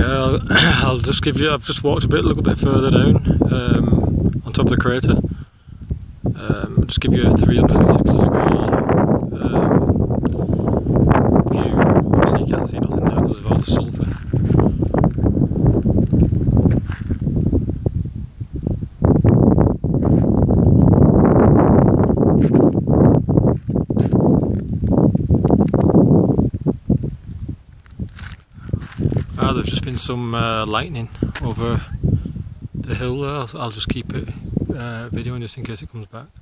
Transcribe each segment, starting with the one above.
I'll just give you. I've just walked a little bit further down on top of the crater. I'll just give you a 360-degree view. Obviously, you can't see nothing there because of all the sulphur. There's just been some lightning over the hill there. I'll just keep it videoing just in case it comes back.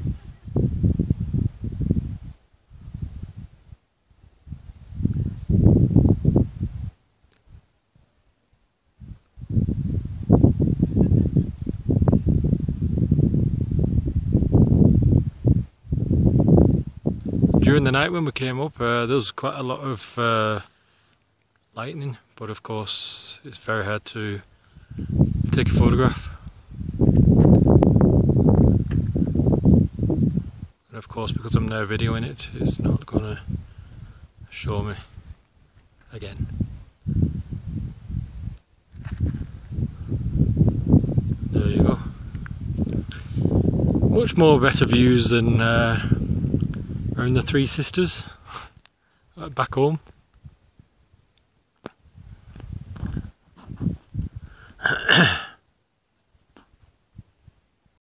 During the night when we came up, there was quite a lot of lightning, but of course it's very hard to take a photograph. And of course, because I'm now videoing it, it's not gonna show me again. There you go. Much more better views than around the Three Sisters back home.